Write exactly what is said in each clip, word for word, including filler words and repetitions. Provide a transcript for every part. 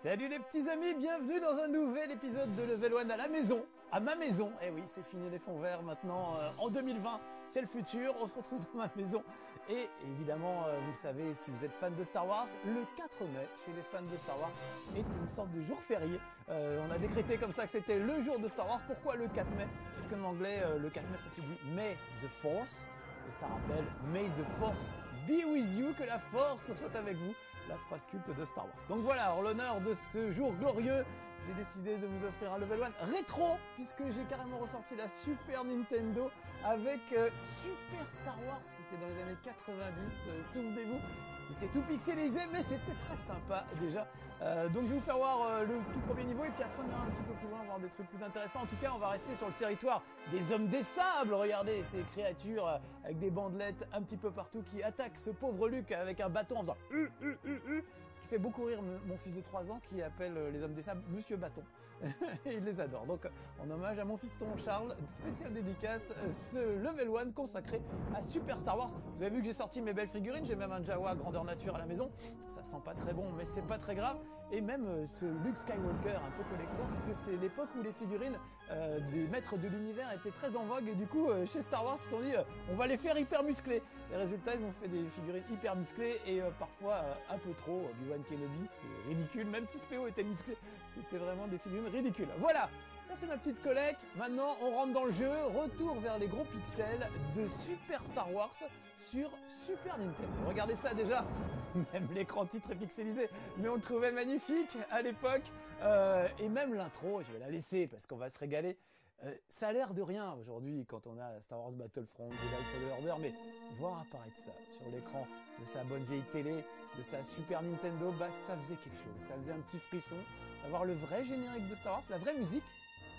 Salut les petits amis, bienvenue dans un nouvel épisode de Level un à la maison, à ma maison. Eh oui, c'est fini les fonds verts maintenant, euh, en deux mille vingt, c'est le futur, on se retrouve dans ma maison. Et évidemment, euh, vous le savez, si vous êtes fan de Star Wars, le quatre mai, chez les fans de Star Wars, est une sorte de jour férié. Euh, on a décrété comme ça que c'était le jour de Star Wars. Pourquoi le quatre mai? Parce qu'en anglais, euh, le quatre mai, ça se dit May the Force, et ça rappelle May the Force be with you, que la force soit avec vous, la phrase culte de Star Wars. Donc voilà, en l'honneur de ce jour glorieux, j'ai décidé de vous offrir un Level un rétro, puisque j'ai carrément ressorti la Super Nintendo avec euh, Super Star Wars. C'était dans les années quatre-vingt-dix, euh, souvenez-vous. C'était tout pixelisé, mais c'était très sympa déjà. Euh, donc je vais vous faire voir euh, le tout premier niveau, et puis après on ira un petit peu plus loin, voir des trucs plus intéressants. En tout cas, on va rester sur le territoire des hommes des sables. Regardez ces créatures euh, avec des bandelettes un petit peu partout qui attaquent ce pauvre Luke avec un bâton en faisant U, U, U, U, ce qui fait beaucoup rire mon fils de trois ans qui appelle euh, les hommes des sables Monsieur Bâton. Et il les adore. Donc en hommage à mon fiston Charles, spécial dédicace, euh, ce Level un consacré à Super Star Wars. Vous avez vu que j'ai sorti mes belles figurines, j'ai même un Jawa grandeur nature à la maison. Ça sent pas très bon, mais c'est pas très grave. Et même euh, ce Luke Skywalker un peu collector, puisque c'est l'époque où les figurines euh, des maîtres de l'univers étaient très en vogue, et du coup euh, chez Star Wars ils se sont dit euh, on va les faire hyper musclés. Les résultats, ils ont fait des figurines hyper musclées et euh, parfois euh, un peu trop. Obi-Wan Kenobi, c'est ridicule, même si ce P O était musclé, c'était vraiment des figurines ridicules. Voilà, ça c'est ma petite collecte. Maintenant on rentre dans le jeu, retour vers les gros pixels de Super Star Wars sur Super Nintendo. Regardez ça déjà, même l'écran titre est pixelisé, mais on le trouvait magnifique à l'époque. Euh, et même l'intro, je vais la laisser parce qu'on va se régaler. Euh, ça a l'air de rien aujourd'hui quand on a Star Wars Battlefront, Jedi Fallen Order, mais voir apparaître ça sur l'écran de sa bonne vieille télé, de sa Super Nintendo, bah ça faisait quelque chose, ça faisait un petit frisson. Avoir le vrai générique de Star Wars, la vraie musique.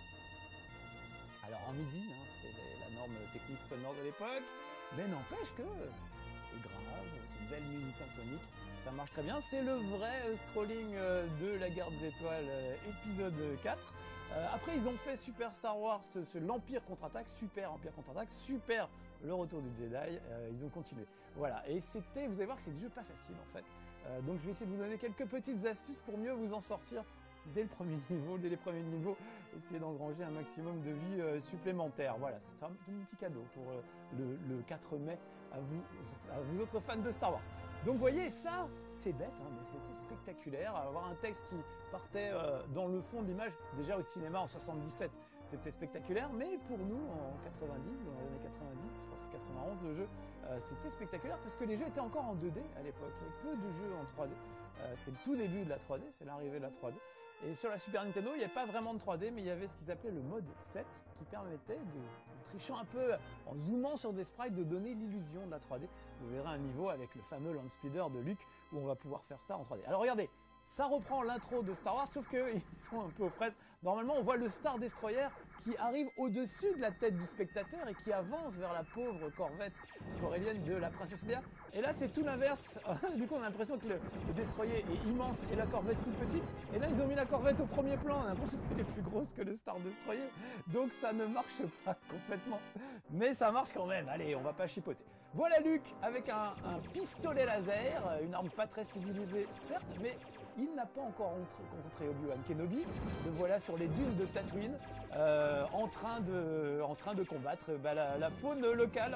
Alors en midi, hein, c'était la norme technique sonore de l'époque, mais n'empêche que c'est grave, c'est une belle musique symphonique, ça marche très bien. C'est le vrai scrolling de la Guerre des Étoiles épisode quatre. Euh, après ils ont fait Super Star Wars, ce, ce, l'Empire contre-attaque, Super Empire contre-attaque, Super le retour du Jedi, euh, ils ont continué. Voilà, et c'était, vous allez voir que c'est des jeux pas faciles en fait. Euh, donc je vais essayer de vous donner quelques petites astuces pour mieux vous en sortir dès le premier niveau, dès les premiers niveaux, essayer d'engranger un maximum de vie euh, supplémentaire. Voilà, c'est un petit cadeau pour euh, le, le quatre mai à vous, à vous autres fans de Star Wars. Donc vous voyez, ça, c'est bête, hein, mais c'était spectaculaire. Avoir un texte qui partait euh, dans le fond de l'image, déjà au cinéma en soixante-dix-sept, c'était spectaculaire, mais pour nous, en quatre-vingt-dix, dans les années quatre-vingt-dix, je pense que quatre-vingt-onze, le jeu, euh, c'était spectaculaire parce que les jeux étaient encore en deux D à l'époque. Il y avait peu de jeux en trois D. Euh, c'est le tout début de la trois D, c'est l'arrivée de la trois D. Et sur la Super Nintendo, il n'y avait pas vraiment de trois D, mais il y avait ce qu'ils appelaient le mode sept, qui permettait, de, en trichant un peu, en zoomant sur des sprites, de donner l'illusion de la trois D. Vous verrez un niveau avec le fameux Land Speeder de Luke, où on va pouvoir faire ça en trois D. Alors regardez, ça reprend l'intro de Star Wars, sauf qu'ils sont un peu aux fraises. Normalement, on voit le Star Destroyer qui arrive au-dessus de la tête du spectateur et qui avance vers la pauvre corvette corélienne de la princesse Leia. Et là, c'est tout l'inverse. Du coup, on a l'impression que le, le Destroyer est immense et la corvette toute petite. Et là, ils ont mis la corvette au premier plan. On a l'impression qu'elle est plus grosse que le Star Destroyer. Donc, ça ne marche pas complètement. Mais ça marche quand même. Allez, on va pas chipoter. Voilà Luke avec un, un pistolet laser, une arme pas très civilisée, certes, mais il n'a pas encore rencontré Obi-Wan Kenobi. Le voilà sur les dunes de Tatooine, euh, en train de, en train de combattre bah, la, la faune locale.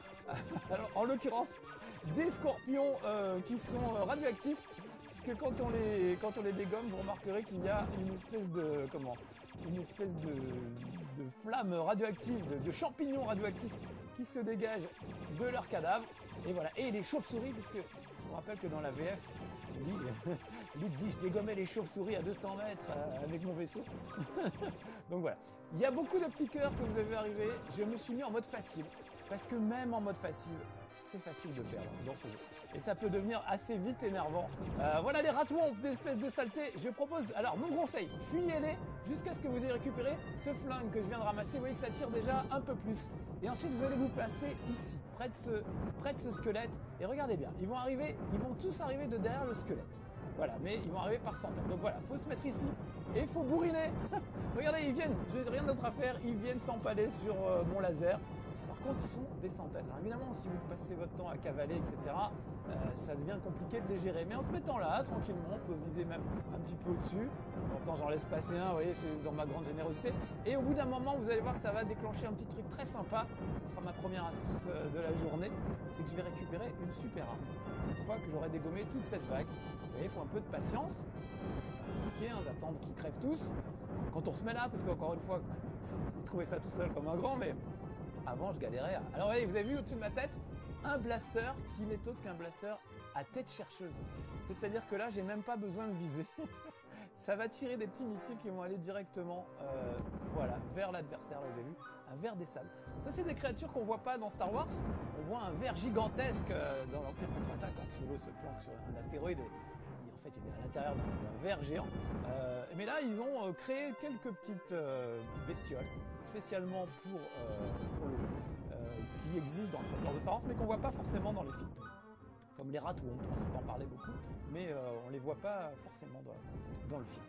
Alors, en l'occurrence, des scorpions euh, qui sont radioactifs, puisque quand on les, quand on les dégomme, vous remarquerez qu'il y a une espèce de, comment, une espèce de, de flamme radioactive, de, de champignons radioactifs qui se dégagent de leurs cadavres. Et voilà. Et les chauves-souris, puisque je vous rappelle que dans la V F, Luke dit je dégommais les chauves-souris à deux cents mètres avec mon vaisseau. Donc voilà. Il y a beaucoup de petits cœurs que vous avez arrivé. Je me suis mis en mode facile. Parce que même en mode facile, c'est facile de perdre dans ce jeu. Et ça peut devenir assez vite énervant. Euh, voilà les ratouons d'espèces de saleté. Je propose, alors mon conseil, fuyez-les jusqu'à ce que vous ayez récupéré ce flingue que je viens de ramasser. Vous voyez que ça tire déjà un peu plus. Et ensuite vous allez vous placer ici, près de ce, près de ce squelette. Et regardez bien, ils vont arriver, ils vont tous arriver de derrière le squelette. Voilà, mais ils vont arriver par centaines. Donc voilà, faut se mettre ici et il faut bourriner. Regardez, ils viennent, j'ai rien d'autre à faire, ils viennent s'empaler sur euh, mon laser. Par contre, ils sont des centaines. Alors évidemment, si vous passez votre temps à cavaler, et cetera, euh, ça devient compliqué de les gérer. Mais en se mettant là, tranquillement, on peut viser même un petit peu au-dessus. Pourtant, j'en laisse passer un, vous voyez, c'est dans ma grande générosité. Et au bout d'un moment, vous allez voir que ça va déclencher un petit truc très sympa. Ce sera ma première astuce de la journée. C'est que je vais récupérer une super arme. Une fois que j'aurai dégommé toute cette vague. Vous voyez, il faut un peu de patience. C'est pas compliqué hein, d'attendre qu'ils crèvent tous. Quand on se met là, parce qu'encore une fois, j'ai trouvé ça tout seul comme un grand, mais avant, je galérais. À... Alors, voyez, vous avez vu au-dessus de ma tête un blaster qui n'est autre qu'un blaster à tête chercheuse. C'est-à-dire que là, j'ai même pas besoin de viser. Ça va tirer des petits missiles qui vont aller directement euh, voilà, vers l'adversaire, là vous avez vu, un ver des sables. Ça c'est des créatures qu'on voit pas dans Star Wars. On voit un ver gigantesque euh, dans l'Empire contre-attaque quand Solo se planque sur un astéroïde et, et en fait il est à l'intérieur d'un ver géant. Euh, mais là ils ont euh, créé quelques petites euh, bestioles spécialement pour, euh, pour le jeu, euh, qui existent dans le folklore de Star Wars mais qu'on voit pas forcément dans les films. Comme les rats, où on entend parler beaucoup, mais euh, on les voit pas forcément dans, dans le film.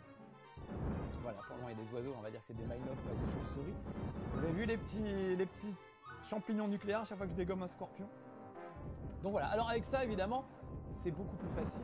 Voilà, pour moi il y a des oiseaux, on va dire que c'est des Minok, des chauves-souris. Vous avez vu les petits, les petits champignons nucléaires à chaque fois que je dégomme un scorpion. Donc voilà, alors avec ça évidemment, c'est beaucoup plus facile.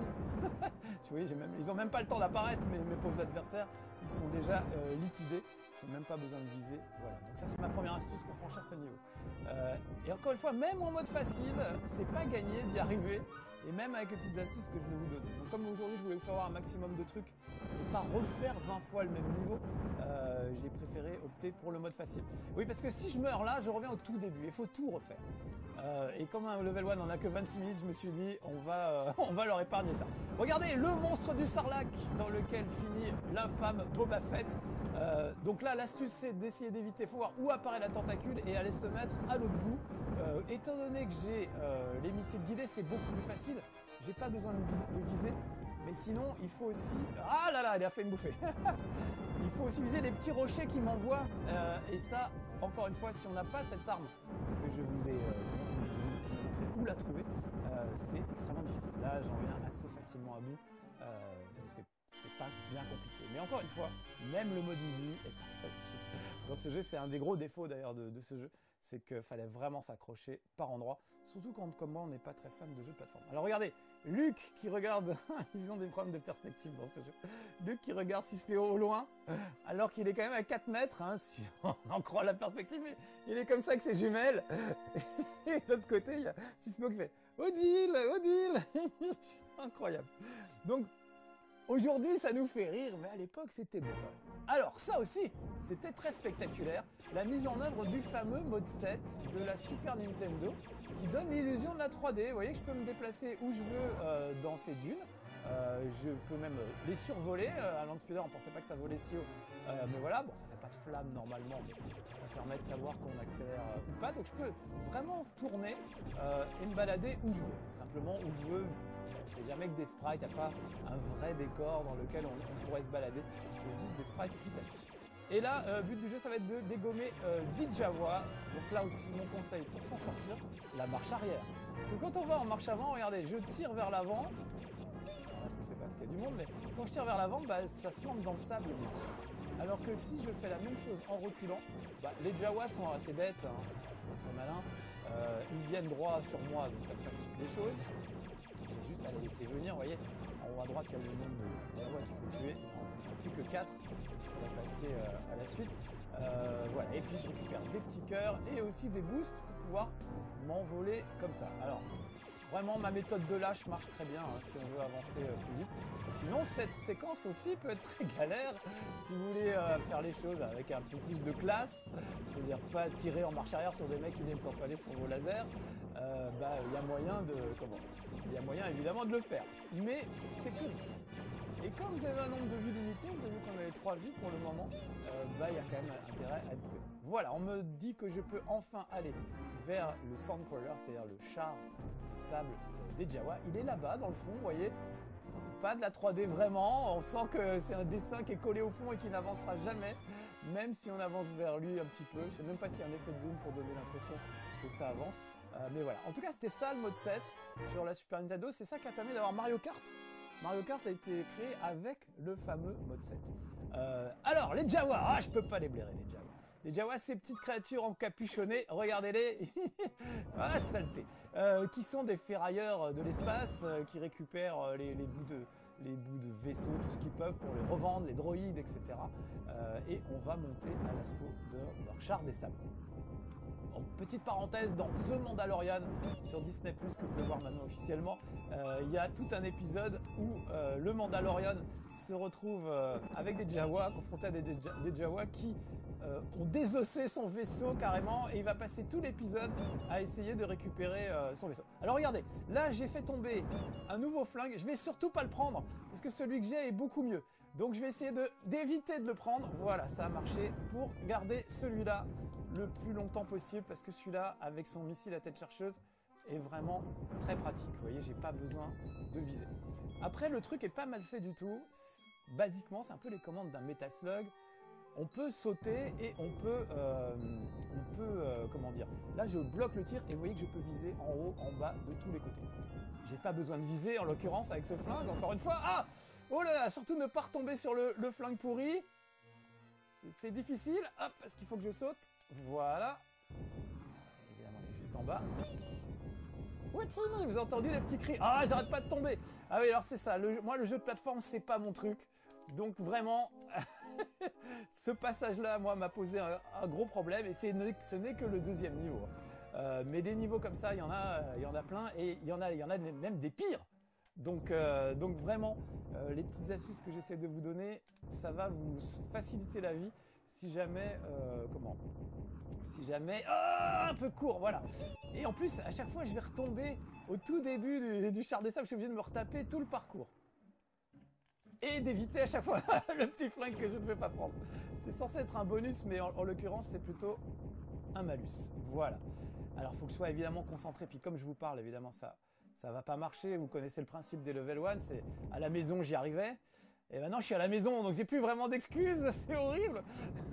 Vous voyez, même, ils n'ont même pas le temps d'apparaître, mes, mes pauvres adversaires, ils sont déjà euh, liquidés. Je n'ai même pas besoin de viser. Voilà, donc ça c'est ma première astuce pour franchir ce niveau. Euh, et encore une fois, même en mode facile, c'est pas gagné d'y arriver. Et même avec les petites astuces que je vais vous donner. Donc comme aujourd'hui je voulais vous faire voir un maximum de trucs et pas refaire vingt fois le même niveau, euh, j'ai préféré opter pour le mode facile. Oui, parce que si je meurs là, je reviens au tout début. Il faut tout refaire. Euh, et comme un level un n'en a que vingt-six minutes, je me suis dit on va, euh, on va leur épargner ça. Regardez le monstre du Sarlacc dans lequel finit l'infâme Boba Fett. Euh, donc là, l'astuce c'est d'essayer d'éviter, il faut voir où apparaît la tentacule et aller se mettre à l'autre bout. Euh, étant donné que j'ai euh, les missiles guidés, c'est beaucoup plus facile. J'ai pas besoin de, de viser. Mais sinon, il faut aussi... Ah là là, il a fait une bouffée. Il faut aussi viser les petits rochers qui m'envoient. Euh, et ça, encore une fois, si on n'a pas cette arme que je vous ai euh, montré où la trouver, euh, c'est extrêmement difficile. Là, j'en viens assez facilement à bout. Euh, c'est C'est pas bien compliqué. Mais encore une fois, même le mode easy est pas facile. Dans ce jeu, c'est un des gros défauts d'ailleurs de, de ce jeu, c'est qu'il fallait vraiment s'accrocher par endroits. Surtout quand, comme moi, on n'est pas très fan de jeux de plateforme. Alors regardez, Luke qui regarde, ils ont des problèmes de perspective dans ce jeu. Luke qui regarde six P O au loin, alors qu'il est quand même à quatre mètres, hein, si on en croit la perspective, mais il est comme ça avec ses jumelles. Et de l'autre côté, il y a six P O qui fait « Odile, Odile !» Incroyable. Donc, aujourd'hui, ça nous fait rire, mais à l'époque, c'était beau. Alors, ça aussi, c'était très spectaculaire. La mise en œuvre du fameux mode sept de la Super Nintendo qui donne l'illusion de la trois D. Vous voyez que je peux me déplacer où je veux euh, dans ces dunes. Euh, je peux même les survoler. Euh, à Land Speeder, on pensait pas que ça volait si haut. Euh, mais voilà, bon, ça fait pas de flamme normalement, mais ça permet de savoir qu'on accélère euh, ou pas. Donc, je peux vraiment tourner euh, et me balader où je veux. Simplement où je veux. C'est jamais que des sprites, il n'y a pas un vrai décor dans lequel on, on pourrait se balader. C'est juste des sprites qui s'affichent. Et là, le euh, but du jeu, ça va être de dégommer euh, dix Jawa. Donc là aussi, mon conseil pour s'en sortir, la marche arrière. Parce que quand on va en marche avant, regardez, je tire vers l'avant. Alors là, je le fais pas parce qu'il y a du monde, mais quand je tire vers l'avant, bah, ça se plante dans le sable, mes tirs. Alors que si je fais la même chose en reculant, bah, les Jawa sont assez bêtes, hein, c'est pas très malin. Euh, ils viennent droit sur moi, donc ça me facilite les choses. J'ai juste à les laisser venir, vous voyez, en haut à droite il y a le nombre de Jawa qu'il faut tuer, il n'y en a plus que quatre, je pourrais passer euh, à la suite. Euh, voilà, et puis je récupère des petits cœurs et aussi des boosts pour pouvoir m'envoler comme ça. Alors, vraiment ma méthode de lâche marche très bien hein, si on veut avancer euh, plus vite. Sinon, cette séquence aussi peut être très galère si vous voulez euh, faire les choses avec un peu plus de classe, c'est-à-dire pas tirer en marche arrière sur des mecs qui viennent s'empaler sur vos lasers. Euh, bah, il y a moyen de comment il y a moyen évidemment de le faire, mais c'est plus risqué. Et comme vous avez un nombre de vies limité, vous avez vu qu'on avait trois vies pour le moment, euh, bah il y a quand même intérêt à être prudent. Voilà, on me dit que je peux enfin aller vers le Sandcrawler, c'est-à-dire le char des sables euh, des Jawa. Il est là-bas dans le fond, vous voyez. C'est pas de la trois D vraiment, on sent que c'est un dessin qui est collé au fond et qui n'avancera jamais, même si on avance vers lui un petit peu. Je sais même pas s'il y a un effet de zoom pour donner l'impression que ça avance. Euh, mais voilà, en tout cas c'était ça le mode sept sur la Super Nintendo, c'est ça qui a permis d'avoir Mario Kart. Mario Kart a été créé avec le fameux mode sept. Euh, alors les Jawa, ah je peux pas les blairer les Jawa. Les Jawas, ces petites créatures encapuchonnées, regardez-les, ah saleté, euh, qui sont des ferrailleurs de l'espace, euh, qui récupèrent les, les bouts de les bouts de vaisseaux, tout ce qu'ils peuvent pour les revendre, les droïdes, et cetera. Euh, et on va monter à l'assaut de leur char des sables. Donc, petite parenthèse, dans The Mandalorian sur Disney plus, que vous pouvez voir maintenant officiellement, euh, il y a tout un épisode où euh, le Mandalorian se retrouve euh, avec des Jawas, confronté à des, des Jawas qui euh, ont désossé son vaisseau carrément, et il va passer tout l'épisode à essayer de récupérer euh, son vaisseau. Alors regardez, là j'ai fait tomber un nouveau flingue, je vais surtout pas le prendre parce que celui que j'ai est beaucoup mieux. Donc je vais essayer de d'éviter de le prendre. Voilà, ça a marché pour garder celui-là le plus longtemps possible, parce que celui-là, avec son missile à tête chercheuse, est vraiment très pratique. Vous voyez, j'ai pas besoin de viser. Après, le truc est pas mal fait du tout. Basiquement, c'est un peu les commandes d'un Metal Slug. On peut sauter et on peut, euh, on peut, euh, comment dire. Là, je bloque le tir et vous voyez que je peux viser en haut, en bas, de tous les côtés. J'ai pas besoin de viser, en l'occurrence, avec ce flingue. Encore une fois, ah, oh là là, surtout ne pas retomber sur le, le flingue pourri. C'est difficile, hop, parce qu'il faut que je saute. Voilà. Évidemment, il est juste en bas. What fini, vous avez entendu les petits cris? Ah, j'arrête pas de tomber. Ah oui, alors c'est ça. Le, moi, le jeu de plateforme, c'est pas mon truc. Donc vraiment, ce passage-là, moi, m'a posé un, un gros problème. Et ce n'est que le deuxième niveau. Euh, mais des niveaux comme ça, il y en a, il y en a plein. Et il y en a, il y en a même des pires. Donc, euh, donc vraiment, euh, les petites astuces que j'essaie de vous donner, ça va vous faciliter la vie. Si jamais, euh, comment Si jamais, oh, un peu court, voilà. Et en plus, à chaque fois, je vais retomber au tout début du, du char des sables. Je suis obligé de me retaper tout le parcours. Et d'éviter à chaque fois le petit flingue que je ne vais pas prendre. C'est censé être un bonus, mais en, en l'occurrence, c'est plutôt un malus. Voilà. Alors, il faut que je sois évidemment concentré. Puis comme je vous parle, évidemment, ça ça va pas marcher. Vous connaissez le principe des level un. C'est à la maison, j'y arrivais. Et maintenant, je suis à la maison, donc j'ai plus vraiment d'excuses. C'est horrible.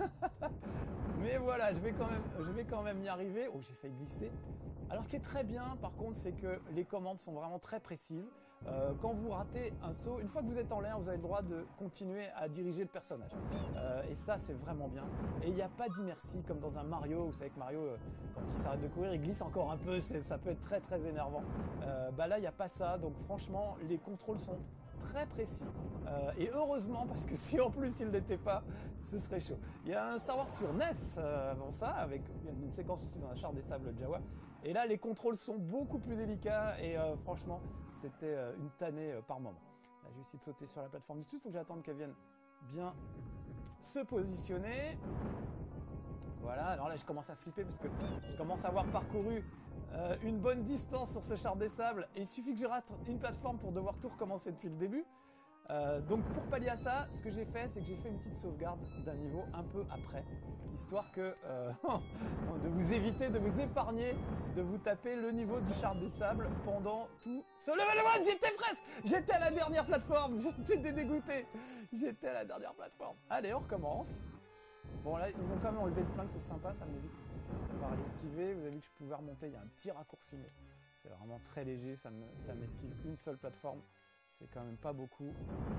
Mais voilà, je vais quand même, je vais quand même y arriver. Oh, j'ai failli glisser. Alors, ce qui est très bien, par contre, c'est que les commandes sont vraiment très précises. Euh, quand vous ratez un saut, une fois que vous êtes en l'air, vous avez le droit de continuer à diriger le personnage. Euh, et ça, c'est vraiment bien. Et il n'y a pas d'inertie comme dans un Mario. Vous savez que Mario, euh, quand il s'arrête de courir, il glisse encore un peu. Ça peut être très, très énervant. Euh, bah là, il n'y a pas ça. Donc, franchement, les contrôles sont très précis. Euh, et heureusement, parce que si en plus il ne l'était pas, ce serait chaud. Il y a un Star Wars sur N E S euh, avant ça, avec une séquence aussi dans la char des sables Jawa. Et là, les contrôles sont beaucoup plus délicats et euh, franchement, c'était euh, une tannée euh, par moment. Là, je vais essayer de sauter sur la plateforme du dessus. Il faut que j'attende qu'elle vienne bien se positionner. Voilà, alors là, je commence à flipper parce que je commence à avoir parcouru euh, une bonne distance sur ce char des sables. Et il suffit que je rate une plateforme pour devoir tout recommencer depuis le début. Euh, donc pour pallier à ça, ce que j'ai fait, c'est que j'ai fait une petite sauvegarde d'un niveau un peu après, histoire que euh, de vous éviter, de vous épargner, de vous taper le niveau du char des sables pendant tout ce level un. J'étais presque, j'étais à la dernière plateforme, j'étais dégoûté, j'étais à la dernière plateforme. Allez, on recommence. Bon là, ils ont quand même enlevé le flingue, c'est sympa, ça m'évite de pouvoir l'esquiver. Vous avez vu que je pouvais remonter, il y a un petit raccourci, mais c'est vraiment très léger, ça m'esquive une seule plateforme. C'est quand même pas beaucoup.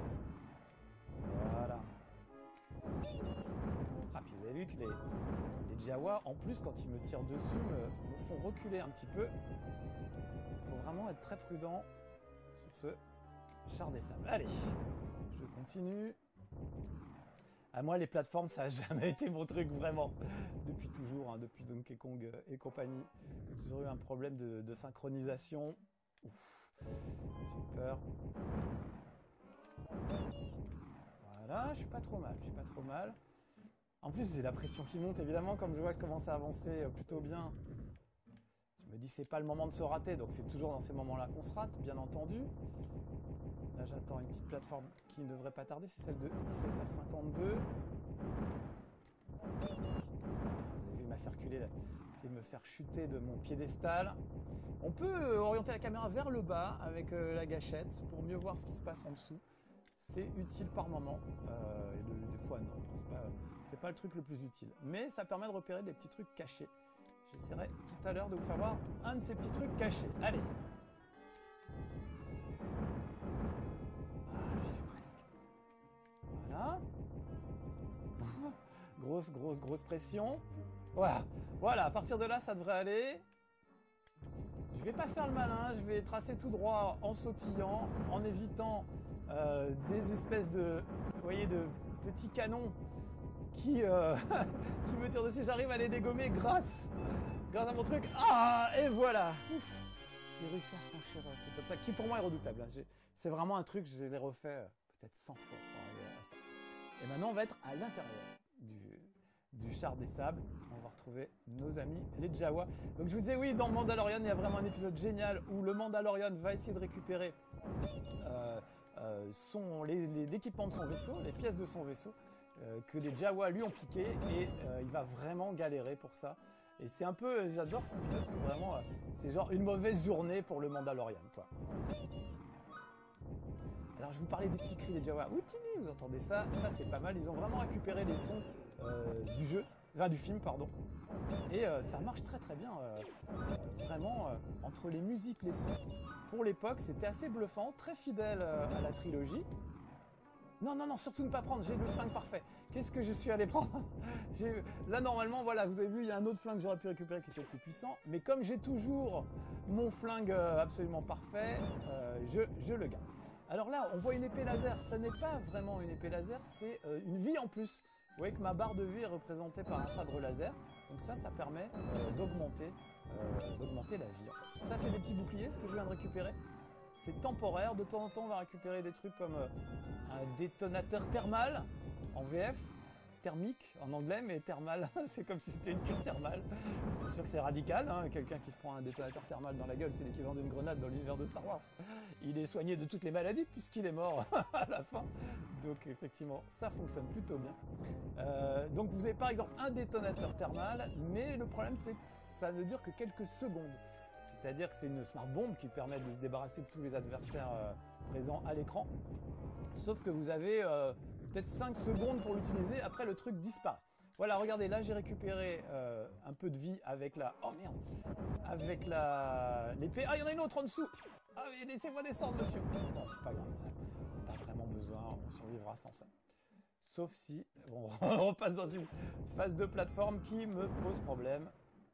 Voilà. Ah, puis vous avez vu que les, les Jawas, en plus, quand ils me tirent dessus, me, me font reculer un petit peu. Il faut vraiment être très prudent sur ce char des sables. Allez, je continue. À moi, les plateformes, ça n'a jamais été mon truc, vraiment. Depuis toujours, hein, depuis Donkey Kong et compagnie. J'ai toujours eu un problème de, de synchronisation. Ouf. J'ai peur. Voilà, je suis pas trop mal, je suis pas trop mal. En plus, c'est la pression qui monte, évidemment, comme je vois que je commence à avancer plutôt bien. Je me dis, c'est pas le moment de se rater, donc c'est toujours dans ces moments-là qu'on se rate, bien entendu. Là, j'attends une petite plateforme qui ne devrait pas tarder, c'est celle de dix-sept heures cinquante-deux. Vous avez vu, il m'a fait reculer, là. Essayer de me faire chuter de mon piédestal. On peut orienter la caméra vers le bas avec euh, la gâchette pour mieux voir ce qui se passe en dessous. C'est utile par moment, euh, et de, des fois non, c'est pas, c'est pas le truc le plus utile. Mais ça permet de repérer des petits trucs cachés. J'essaierai tout à l'heure de vous faire voir un de ces petits trucs cachés. Allez. Ah, j'y suis presque. Voilà. Grosse, grosse, grosse pression. Voilà, voilà, à partir de là, ça devrait aller. Je vais pas faire le malin, je vais tracer tout droit en sautillant, en évitant euh, des espèces de, vous voyez, de petits canons qui, euh, qui me tirent dessus. J'arrive à les dégommer grâce, grâce à mon truc. Ah, et voilà. Ouf. J'ai réussi à franchir cet obstacle qui pour moi est redoutable. C'est vraiment un truc, je l'ai refait euh, peut-être cent fois pour arriver à ça. Et maintenant, on va être à l'intérieur du, du char des sables. On va retrouver nos amis les Jawa. Donc je vous disais, oui, dans Mandalorian, il y a vraiment un épisode génial où le Mandalorian va essayer de récupérer euh, euh, son, l'équipement de son vaisseau, les pièces de son vaisseau, euh, que les Jawa lui ont piqué, et euh, il va vraiment galérer pour ça. Et c'est un peu, j'adore cet épisode, c'est vraiment, euh, c'est genre une mauvaise journée pour le Mandalorian, quoi. Alors je vous parlais des petits cris des Jawa. Oui, Timmy, vous entendez ça? Ça c'est pas mal. Ils ont vraiment récupéré les sons euh, du jeu, enfin du film, pardon. Et euh, ça marche très très bien. Euh, euh, vraiment, euh, entre les musiques, les sons. Pour l'époque, c'était assez bluffant, très fidèle euh, à la trilogie. Non, non, non, surtout ne pas prendre, j'ai le flingue parfait. Qu'est-ce que je suis allé prendre? Là, normalement, voilà, vous avez vu, il y a un autre flingue que j'aurais pu récupérer qui était plus puissant. Mais comme j'ai toujours mon flingue euh, absolument parfait, euh, je, je le garde. Alors là, on voit une épée laser. Ça n'est pas vraiment une épée laser, c'est euh, une vie en plus. Vous voyez que ma barre de vie est représentée par un sabre laser. Donc ça, ça permet euh, d'augmenter euh, d'augmenter la vie. En fait. Ça, c'est des petits boucliers, ce que je viens de récupérer. C'est temporaire. De temps en temps, on va récupérer des trucs comme euh, un détonateur thermal en V F. Thermique en anglais, mais thermal, c'est comme si c'était une cure thermale. C'est sûr que c'est radical, hein. Quelqu'un qui se prend un détonateur thermal dans la gueule, c'est l'équivalent d'une grenade dans l'univers de Star Wars. Il est soigné de toutes les maladies puisqu'il est mort à la fin. Donc effectivement, ça fonctionne plutôt bien. Euh, donc vous avez par exemple un détonateur thermal, mais le problème c'est que ça ne dure que quelques secondes. C'est-à-dire que c'est une smart bomb qui permet de se débarrasser de tous les adversaires euh, présents à l'écran. Sauf que vous avez euh, peut-être cinq secondes pour l'utiliser, après le truc disparaît. Voilà, regardez, là j'ai récupéré euh, un peu de vie avec la... Oh merde! Avec la... l'épée. Ah, il y en a une autre en dessous! Ah, mais laissez-moi descendre, monsieur! Bon, c'est pas grave, on n'a pas vraiment besoin, on survivra sans ça. Sauf si bon, on repasse dans une phase de plateforme qui me pose problème.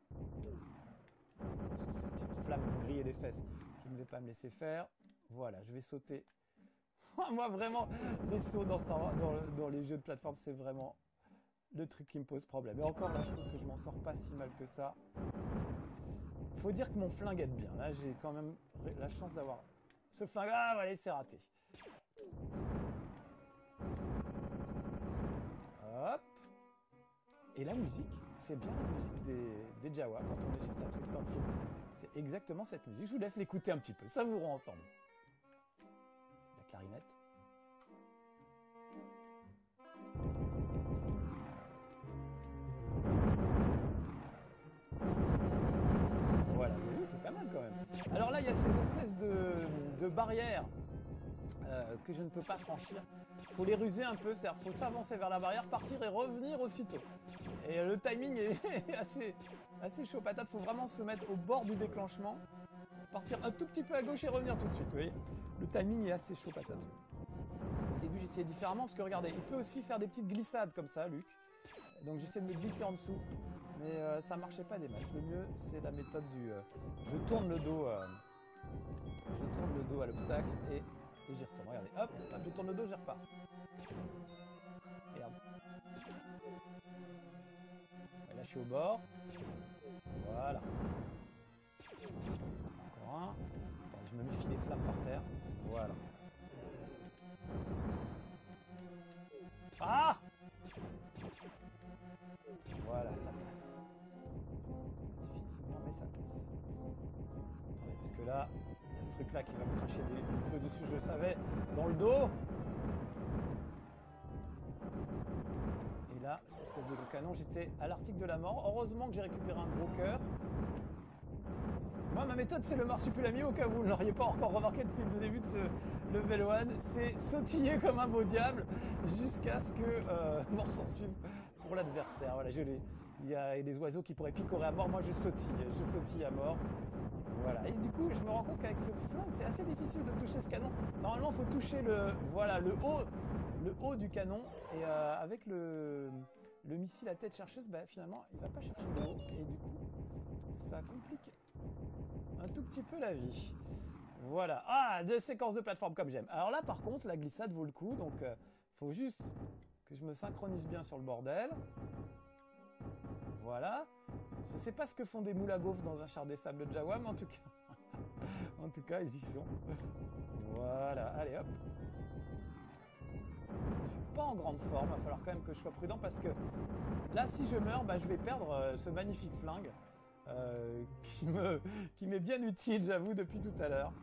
Cette petite flamme pour griller les fesses, je ne vais pas me laisser faire. Voilà, je vais sauter. Moi, vraiment, les sauts dans, Star Wars, dans, dans les jeux de plateforme, c'est vraiment le truc qui me pose problème. Et encore, là, je trouve que je m'en sors pas si mal que ça. Faut dire que mon flingue aide bien. Là, j'ai quand même la chance d'avoir ce flingue. Ah, allez, c'est raté. Hop. Et la musique, c'est bien la musique des, des Jawa quand on est sur Tatooine dans le film. C'est exactement cette musique. Je vous laisse l'écouter un petit peu. Savourons ensemble. La clarinette. Voilà, vous voyez, c'est pas mal quand même. Alors là, il y a ces espèces de, de barrières euh, que je ne peux pas franchir. Il faut les ruser un peu, c'est-à-dire faut s'avancer vers la barrière, partir et revenir aussitôt. Et euh, le timing est assez, assez chaud patate. Il faut vraiment se mettre au bord du déclenchement, partir un tout petit peu à gauche et revenir tout de suite. Vous voyez, le timing est assez chaud patate. Au début, j'essayais différemment parce que regardez, il peut aussi faire des petites glissades comme ça, Luke. Donc j'essaie de me glisser en dessous, mais euh, ça marchait pas des masses. Le mieux, c'est la méthode du euh, je tourne le dos, euh, je tourne le dos à l'obstacle et, et j'y retourne. Regardez, hop, hop, je tourne le dos, j'y repars. Et hop. Et là, je suis au bord. Voilà. Encore un. Attendez, je me méfie des flammes par terre. Voilà. Ah! Voilà, ça passe. Difficilement, mais ça passe. Attendez, parce que là, il y a ce truc-là qui va me cracher des, du feu dessus, je le savais, dans le dos. Et là, cette espèce de gros canon, j'étais à l'article de la mort. Heureusement que j'ai récupéré un gros cœur. Moi, ma méthode, c'est le marsupilami, au cas où vous ne l'auriez pas encore remarqué depuis le début de ce level un. C'est sautiller comme un beau diable jusqu'à ce que euh, mort s'en suive pour l'adversaire. Voilà, je l'ai. Il y a des oiseaux qui pourraient picorer à mort. Moi, je sautille. Je sautille à mort. Voilà. Et du coup, je me rends compte qu'avec ce flingue, c'est assez difficile de toucher ce canon. Normalement, il faut toucher le, voilà, le haut, le haut du canon. Et euh, avec le, le missile à tête chercheuse, bah, finalement, il va pas chercher le haut. Et du coup, ça complique un tout petit peu la vie. Voilà. Ah, deux séquences de plateforme comme j'aime. Alors là, par contre, la glissade vaut le coup. Donc, euh, faut juste que je me synchronise bien sur le bordel. Voilà. Je sais pas ce que font des moules à gaufres dans un char des sables de Jawa, mais en tout cas, en tout cas, ils y sont. Voilà. Allez, hop. Je suis pas en grande forme. Il va falloir quand même que je sois prudent parce que là, si je meurs, bah, je vais perdre euh, ce magnifique flingue euh, qui me, qui m'est bien utile, j'avoue, depuis tout à l'heure.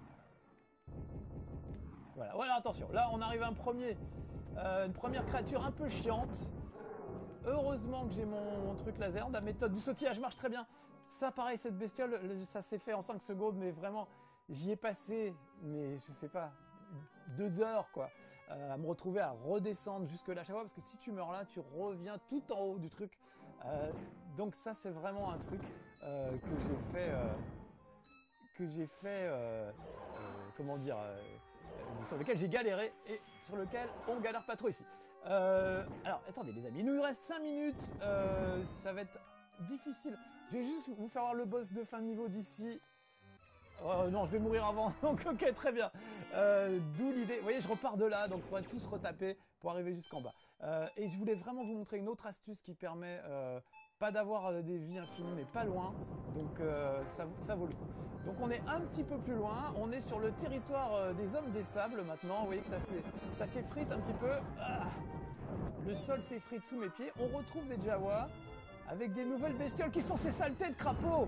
Voilà. Voilà, attention. Là, on arrive à un premier, euh, une première créature un peu chiante. Heureusement que j'ai mon, mon truc laser. La méthode du sautillage marche très bien. Ça, pareil, cette bestiole, ça s'est fait en cinq secondes, mais vraiment, j'y ai passé, mais je sais pas, deux heures, quoi, euh, à me retrouver à redescendre jusque là chaque fois, parce que si tu meurs là, tu reviens tout en haut du truc. Euh, donc ça, c'est vraiment un truc euh, que j'ai fait, euh, que j'ai fait, euh, euh, comment dire, euh, euh, sur lequel j'ai galéré et sur lequel on galère pas trop ici. Euh, alors, attendez les amis, il nous reste cinq minutes, euh, ça va être difficile. Je vais juste vous faire voir le boss de fin de niveau d'ici. Oh non, je vais mourir avant, donc ok, très bien. Euh, D'où l'idée, vous voyez, je repars de là, donc il faudrait tous retaper pour arriver jusqu'en bas. Euh, et je voulais vraiment vous montrer une autre astuce qui permet, euh, pas d'avoir euh, des vies infinies, mais pas loin, donc euh, ça, ça vaut le coup. Donc on est un petit peu plus loin, on est sur le territoire euh, des hommes des sables maintenant, vous voyez que ça s'effrite un petit peu. Ah, le sol s'effrite sous mes pieds, on retrouve des Jawas avec des nouvelles bestioles qui sont ces saletés de crapauds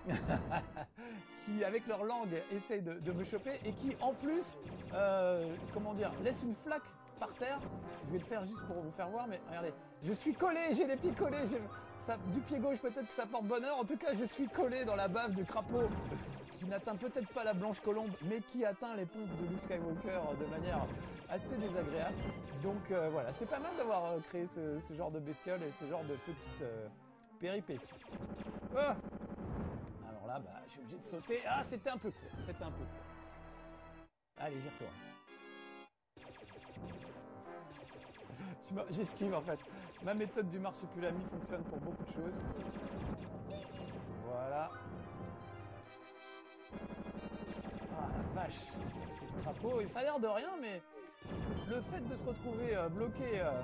qui, avec leur langue, essayent de, de me choper et qui, en plus, euh, comment dire, laissent une flaque par terre. Je vais le faire juste pour vous faire voir, mais regardez, je suis collé, j'ai les pieds collés. Ça, du pied gauche, peut-être que ça porte bonheur. En tout cas, je suis collé dans la bave du crapaud qui n'atteint peut-être pas la blanche colombe, mais qui atteint les pompes de Luke Skywalker de manière assez désagréable. Donc euh, voilà, c'est pas mal d'avoir euh, créé ce, ce genre de bestiole et ce genre de petites euh, péripéties. Oh, alors là, bah, je suis obligé de sauter. Ah, c'était un peu court, c'était un peu court. Allez, j'y retourne. J'esquive en fait. Ma méthode du marsupilami fonctionne pour beaucoup de choses. Voilà. Ah la vache, ça de crapaud. Et ça a l'air de rien, mais le fait de se retrouver euh, bloqué euh,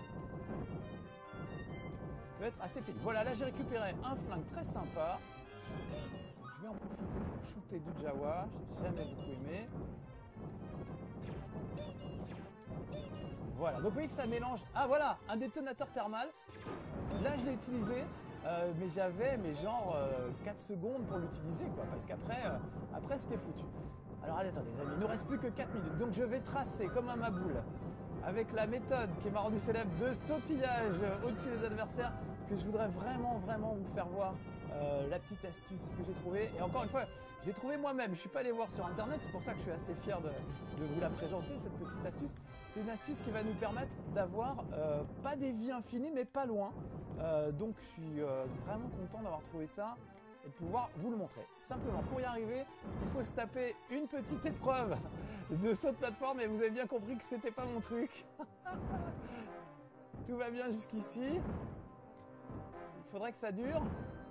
peut être assez pénible. Voilà, là j'ai récupéré un flingue très sympa. Je vais en profiter pour shooter du Jawa. J'ai jamais beaucoup aimé. Voilà, donc vous voyez que ça mélange... Ah voilà, un détonateur thermal. Là je l'ai utilisé, euh, mais j'avais mais genre euh, quatre secondes pour l'utiliser, quoi, parce qu'après euh, après c'était foutu. Alors allez, attendez les amis, il ne nous reste plus que quatre minutes, donc je vais tracer comme un maboule, avec la méthode qui m'a rendu célèbre de sautillage au-dessus des adversaires, parce que je voudrais vraiment, vraiment vous faire voir euh, la petite astuce que j'ai trouvée. Et encore une fois, j'ai trouvé moi-même, je ne suis pas allé voir sur internet, c'est pour ça que je suis assez fier de, de vous la présenter, cette petite astuce. C'est une astuce qui va nous permettre d'avoir euh, pas des vies infinies, mais pas loin. Euh, donc je suis euh, vraiment content d'avoir trouvé ça et de pouvoir vous le montrer. Simplement, pour y arriver, il faut se taper une petite épreuve de saut de plateforme, et vous avez bien compris que c'était pas mon truc. Tout va bien jusqu'ici. Il faudrait que ça dure.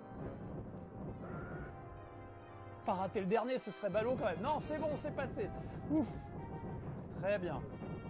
Pas rater le dernier, ce serait ballot quand même. Non, c'est bon, c'est passé. Ouf. Très bien.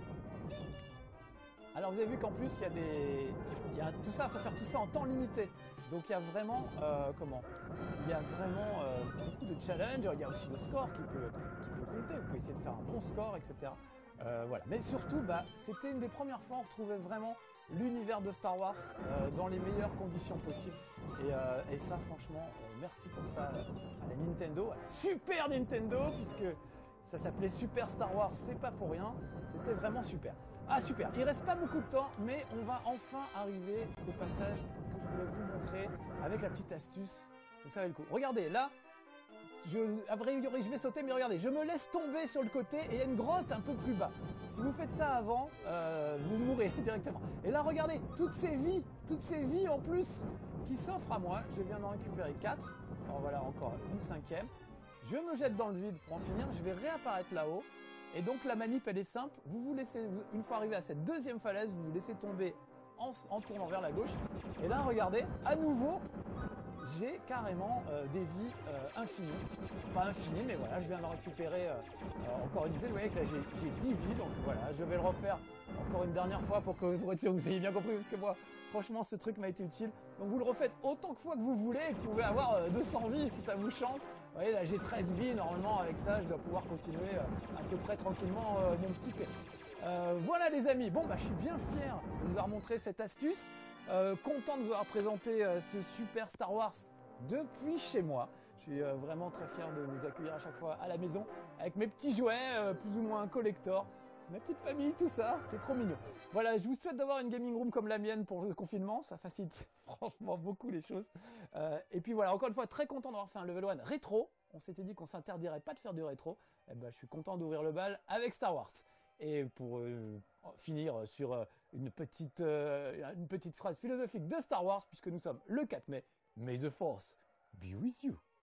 Alors vous avez vu qu'en plus il y a des, il y a tout ça, il faut faire tout ça en temps limité. Donc il y a vraiment, euh, comment, il y a vraiment euh, beaucoup de challenges. Il y a aussi le score qui peut, qui peut compter. Vous pouvez essayer de faire un bon score, et cetera. Euh, voilà. Mais surtout, bah, c'était une des premières fois où on retrouvait vraiment l'univers de Star Wars euh, dans les meilleures conditions possibles. Et, euh, et ça, franchement, euh, merci pour ça euh, à la Nintendo, à la Super Nintendo, puisque ça s'appelait Super Star Wars, c'est pas pour rien. C'était vraiment super. Ah super, il reste pas beaucoup de temps, mais on va enfin arriver au passage que je voulais vous montrer avec la petite astuce. Donc ça va le coup. Regardez, là, je, à vrai dire, je vais sauter, mais regardez, je me laisse tomber sur le côté et il y a une grotte un peu plus bas. Si vous faites ça avant, euh, vous mourrez directement. Et là, regardez, toutes ces vies, toutes ces vies en plus qui s'offrent à moi. Je viens d'en récupérer quatre. Alors voilà, encore une cinquième. Je me jette dans le vide pour en finir. Je vais réapparaître là-haut. Et donc la manip elle est simple, vous vous laissez, une fois arrivé à cette deuxième falaise, vous vous laissez tomber en, en tournant vers la gauche. Et là, regardez, à nouveau, j'ai carrément euh, des vies euh, infinies. Pas infinies, mais voilà, je viens de récupérer euh, euh, encore une dizaine. Vous voyez que là, j'ai dix vies, donc voilà, je vais le refaire encore une dernière fois pour que vous, vous ayez bien compris, parce que moi, franchement, ce truc m'a été utile. Donc vous le refaites autant de fois que vous voulez, vous pouvez avoir euh, deux cents vies si ça vous chante. Vous voyez, là, j'ai treize vies, normalement, avec ça, je dois pouvoir continuer euh, à peu près tranquillement euh, mon petit périple. Euh, voilà les amis, bon bah je suis bien fier de vous avoir montré cette astuce. Euh, content de vous avoir présenté euh, ce super Star Wars depuis chez moi. Je suis euh, vraiment très fier de vous accueillir à chaque fois à la maison avec mes petits jouets, euh, plus ou moins collector. C'est ma petite famille, tout ça, c'est trop mignon. Voilà, je vous souhaite d'avoir une gaming room comme la mienne pour le confinement, ça facilite franchement beaucoup les choses. Euh, et puis voilà, encore une fois, très content d'avoir fait un level one rétro. On s'était dit qu'on s'interdirait pas de faire du rétro. Et ben, je suis content d'ouvrir le bal avec Star Wars. Et pour euh, finir sur euh, une, petite, euh, une petite phrase philosophique de Star Wars, puisque nous sommes le quatre mai, May the Force be with you.